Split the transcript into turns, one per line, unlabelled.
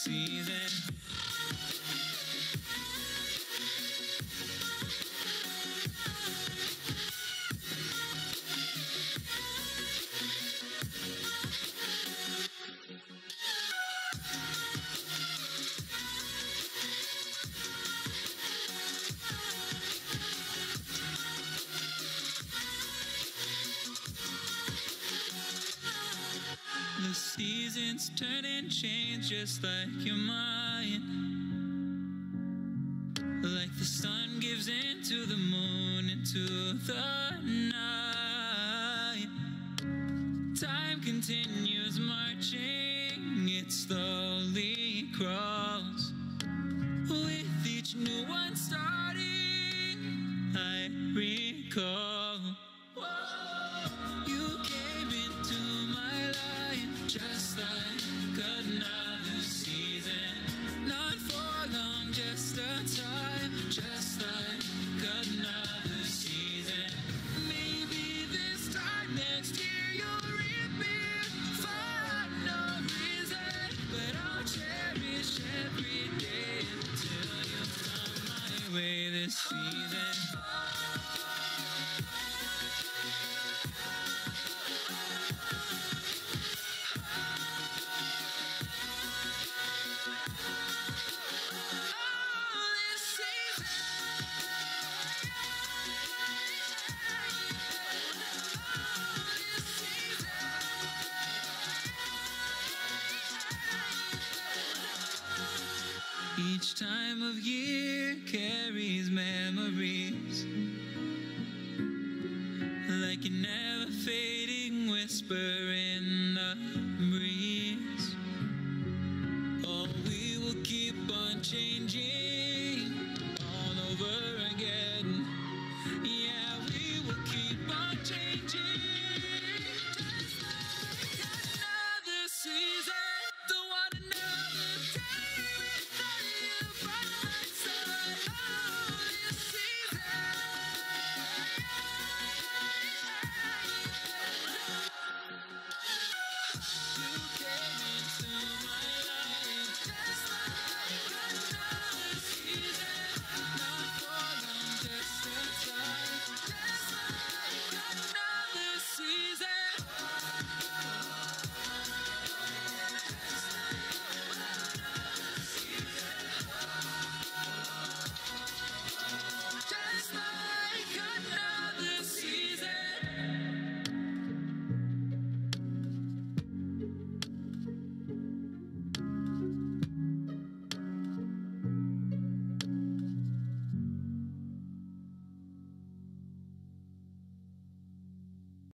season. The seasons turn and change just like your mind. Like the sun gives into the moon, into the night. Time continues marching, it slowly crawls. With each new one starting, I recall. You came into my life just like another season. Not for long, just a time, just like another season. Maybe this time next year you'll reappear for no reason, but I'll cherish every day until you come my way this season. Each time of year carries memories